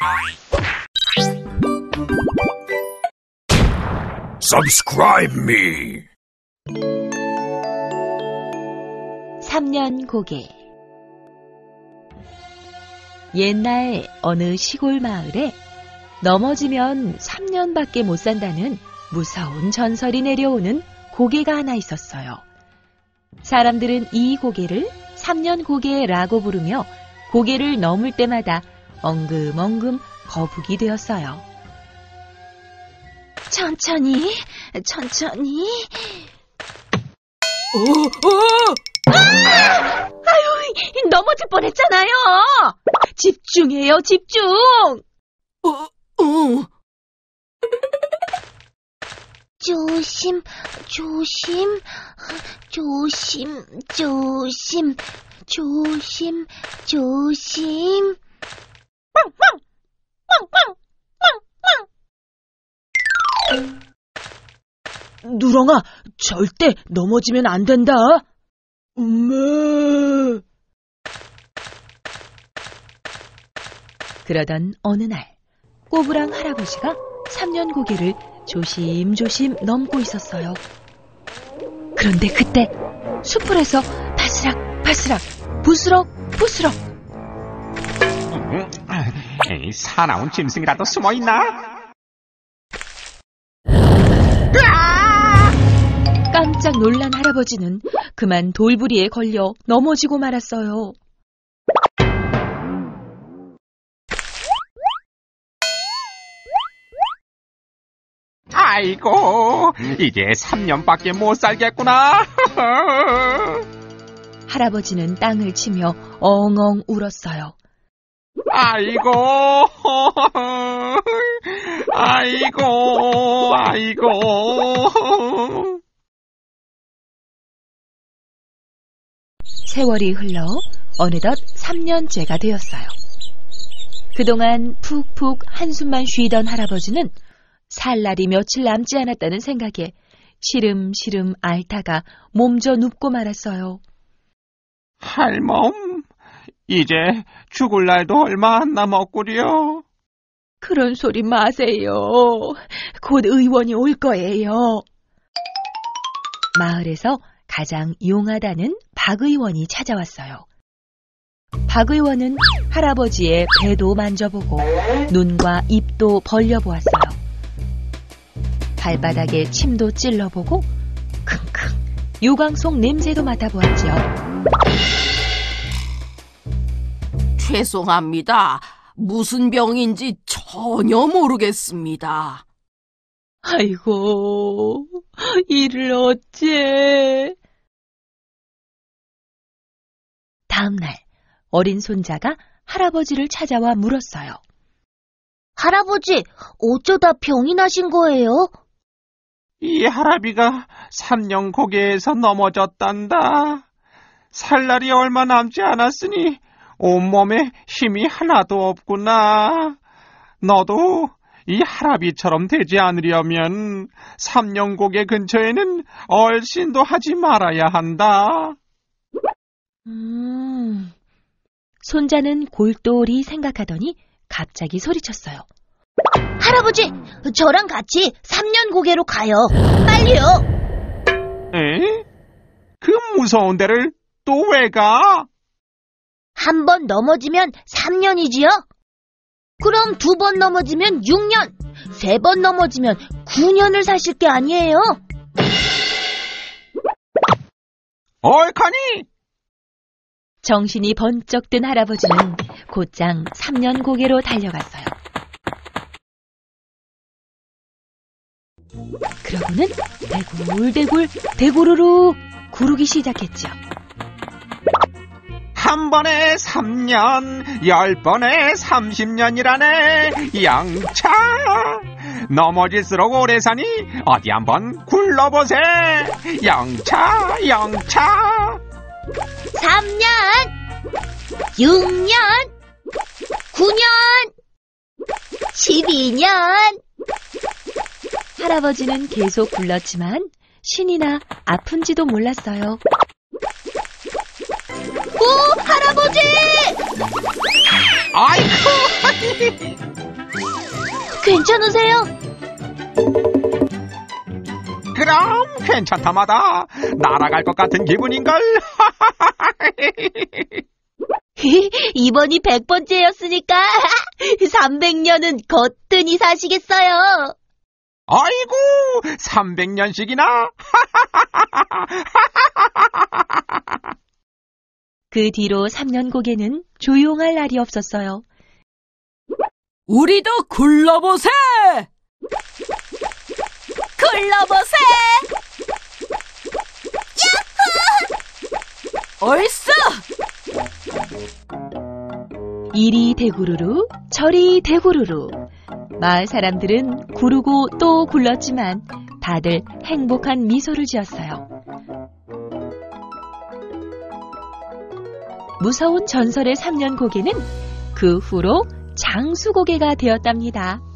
Subscribe me. 3년 고개. 옛날 어느 시골 마을에 넘어지면 3년밖에 못 산다는 무서운 전설이 내려오는 고개가 하나 있었어요. 사람들은 이 고개를 3년 고개라고 부르며 고개를 넘을 때마다 엉금엉금 거북이 되었어요. 천천히, 천천히. 아유, 넘어질 뻔했잖아요. 집중해요, 집중. 조심, 조심, 조심, 조심, 조심, 조심. 빵빵, 빵빵, 빵빵. 누렁아, 절대 넘어지면 안 된다. 엄마. 그러던 어느 날, 꼬부랑 할아버지가 3년 고개를 조심조심 넘고 있었어요. 그런데 그때 숲풀에서 바스락 바스락 부스럭 부스럭 사나운 짐승이라도 숨어있나? 깜짝 놀란 할아버지는 그만 돌부리에 걸려 넘어지고 말았어요. 아이고, 이제 3년밖에 못 살겠구나. 할아버지는 땅을 치며 엉엉 울었어요. 아이고, 아이고, 아이고. 세월이 흘러 어느덧 3년째가 되었어요. 그동안 푹푹 한숨만 쉬던 할아버지는 살 날이 며칠 남지 않았다는 생각에 시름시름 앓다가 몸져 눕고 말았어요. 할멈, 이제 죽을 날도 얼마 안 남았구려. 그런 소리 마세요. 곧 의원이 올 거예요. 마을에서 가장 용하다는 박 의원이 찾아왔어요. 박 의원은 할아버지의 배도 만져보고 눈과 입도 벌려보았어요. 발바닥에 침도 찔러보고 킁킁 유광속 냄새도 맡아보았지요. 죄송합니다. 무슨 병인지 전혀 모르겠습니다. 아이고, 이를 어째. 다음 날 어린 손자가 할아버지를 찾아와 물었어요. 할아버지, 어쩌다 병이 나신 거예요? 이 할아비가 3년 고개에서 넘어졌단다. 살 날이 얼마 남지 않았으니 온몸에 힘이 하나도 없구나. 너도 이 할아비처럼 되지 않으려면 3년 고개 근처에는 얼씬도 하지 말아야 한다. 손자는 골똘히 생각하더니 갑자기 소리쳤어요. 할아버지, 저랑 같이 3년 고개로 가요. 빨리요. 에? 그 무서운 데를 또 왜 가? 한 번 넘어지면 3년이지요? 그럼 2번 넘어지면 6년, 3번 넘어지면 9년을 사실 게 아니에요? 옳거니! 정신이 번쩍 든 할아버지는 곧장 3년 고개로 달려갔어요. 그러고는 대굴대굴 대구르르 구르기 시작했죠. 한 번에 3년, 10번에 30년이라네. 양차! 넘어질수록 오래 사니 어디 한번 굴러보세. 양차, 양차. 3년, 6년, 9년, 12년. 할아버지는 계속 굴렀지만 신이나 아픈지도 몰랐어요. 오, 할아버지! 아이고, 괜찮으세요? 그럼 괜찮다마다 날아갈 것 같은 기분인걸. 이번이 100번째였으니까 300년은 거뜬히 사시겠어요. 아이고, 300년씩이나? 그 뒤로 3년 고개는 조용할 날이 없었어요. 우리도 굴러보세! 굴러보세! 야호! 얼쑤! 이리 대구르르 저리 대구르르. 마을 사람들은 구르고 또 굴렀지만 다들 행복한 미소를 지었어요. 무서운 전설의 3년 고개는 그 후로 장수고개가 되었답니다.